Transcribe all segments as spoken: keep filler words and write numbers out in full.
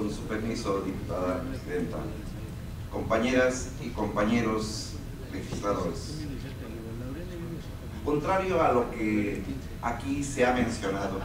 Con su permiso, diputada presidenta, compañeras y compañeros legisladores. Contrario a lo que aquí se ha mencionado,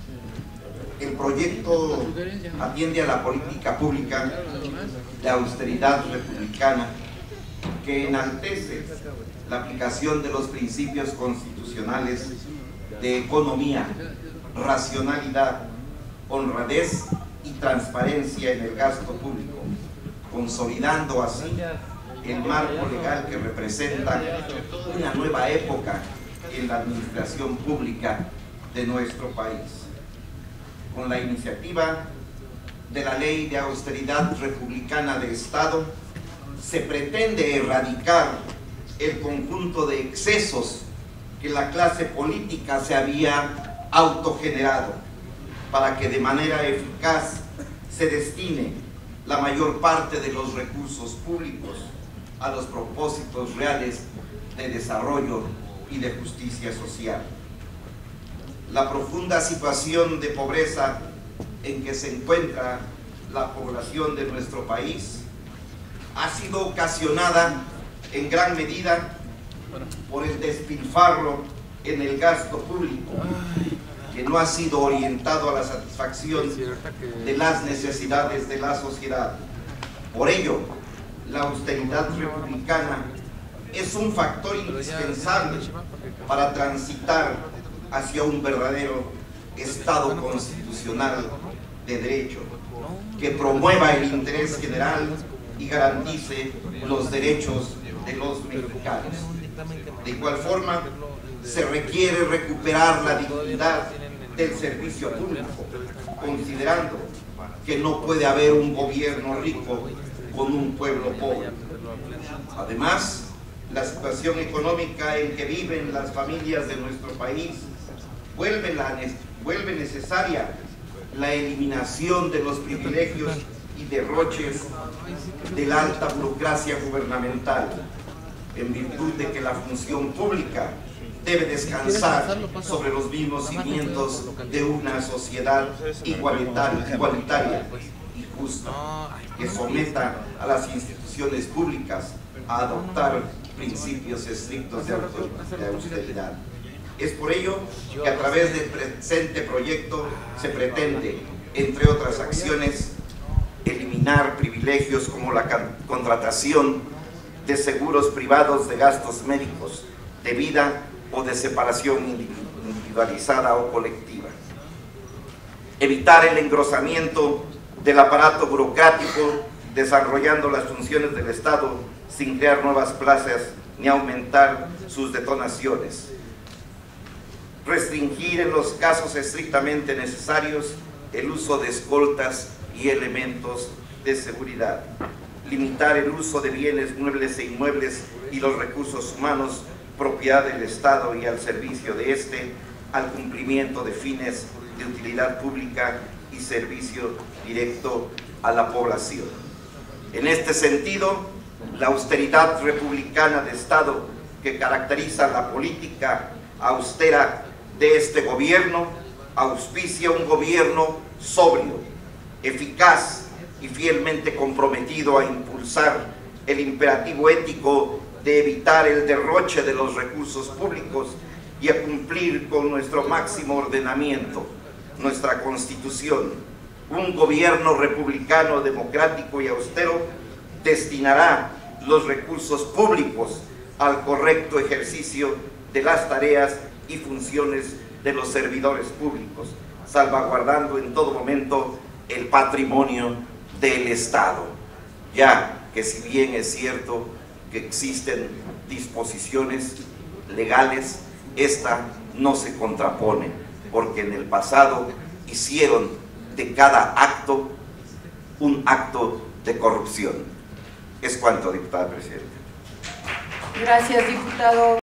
el proyecto atiende a la política pública de austeridad republicana que enaltece la aplicación de los principios constitucionales de economía, racionalidad, honradez y transparencia en el gasto público, consolidando así el marco legal que representa una nueva época en la administración pública de nuestro país. Con la iniciativa de la Ley de Austeridad Republicana de Estado, se pretende erradicar el conjunto de excesos que la clase política se había autogenerado, para que de manera eficaz se destine la mayor parte de los recursos públicos a los propósitos reales de desarrollo y de justicia social. La profunda situación de pobreza en que se encuentra la población de nuestro país ha sido ocasionada en gran medida por el despilfarro en el gasto público, que no ha sido orientado a la satisfacción de las necesidades de la sociedad. Por ello, la austeridad republicana es un factor indispensable para transitar hacia un verdadero Estado constitucional de derecho, que promueva el interés general y garantice los derechos de los mexicanos. De igual forma, se requiere recuperar la dignidad del servicio público, considerando que no puede haber un gobierno rico con un pueblo pobre. Además, la situación económica en que viven las familias de nuestro país vuelve, la, vuelve necesaria la eliminación de los privilegios y derroches de la alta burocracia gubernamental, en virtud de que la función pública debe descansar sobre los mismos cimientos de una sociedad igualitaria, igualitaria y justa, que someta a las instituciones públicas a adoptar principios estrictos de austeridad. Es por ello que a través del presente proyecto se pretende, entre otras acciones, eliminar privilegios como la contratación de seguros privados de gastos médicos, de vida o de separación individualizada o colectiva. Evitar el engrosamiento del aparato burocrático, desarrollando las funciones del Estado sin crear nuevas plazas ni aumentar sus detonaciones. Restringir en los casos estrictamente necesarios el uso de escoltas y elementos de seguridad. Limitar el uso de bienes muebles e inmuebles y los recursos humanos, propiedad del Estado y al servicio de éste, al cumplimiento de fines de utilidad pública y servicio directo a la población. En este sentido, la austeridad republicana de Estado que caracteriza la política austera de este gobierno auspicia un gobierno sobrio, eficaz y fielmente comprometido a impulsar el imperativo ético de evitar el derroche de los recursos públicos y a cumplir con nuestro máximo ordenamiento, nuestra Constitución. Un gobierno republicano, democrático y austero destinará los recursos públicos al correcto ejercicio de las tareas y funciones de los servidores públicos, salvaguardando en todo momento el patrimonio del Estado, ya que si bien es cierto que existen disposiciones legales, esta no se contrapone, porque en el pasado hicieron de cada acto un acto de corrupción. Es cuanto, diputada presidenta. Gracias, diputado.